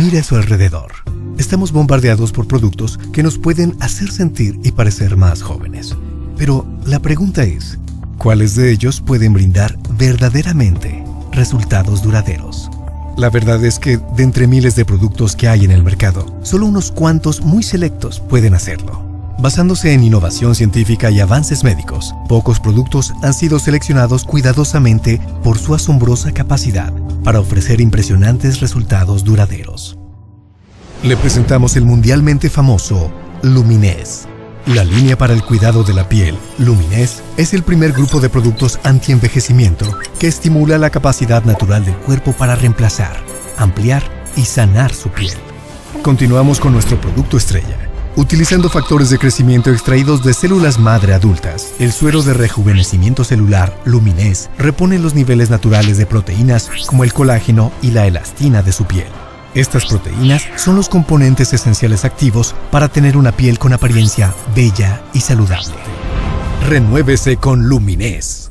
Mire a su alrededor. Estamos bombardeados por productos que nos pueden hacer sentir y parecer más jóvenes. Pero la pregunta es, ¿cuáles de ellos pueden brindar verdaderamente resultados duraderos? La verdad es que de entre miles de productos que hay en el mercado, solo unos cuantos muy selectos pueden hacerlo. Basándose en innovación científica y avances médicos, pocos productos han sido seleccionados cuidadosamente por su asombrosa capacidad para ofrecer impresionantes resultados duraderos. Le presentamos el mundialmente famoso Luminez. La línea para el cuidado de la piel, Luminez, es el primer grupo de productos anti-envejecimiento que estimula la capacidad natural del cuerpo para reemplazar, ampliar y sanar su piel. Continuamos con nuestro producto estrella. Utilizando factores de crecimiento extraídos de células madre adultas, el suero de rejuvenecimiento celular Luminez repone los niveles naturales de proteínas como el colágeno y la elastina de su piel. Estas proteínas son los componentes esenciales activos para tener una piel con apariencia bella y saludable. Renuévese con Luminez.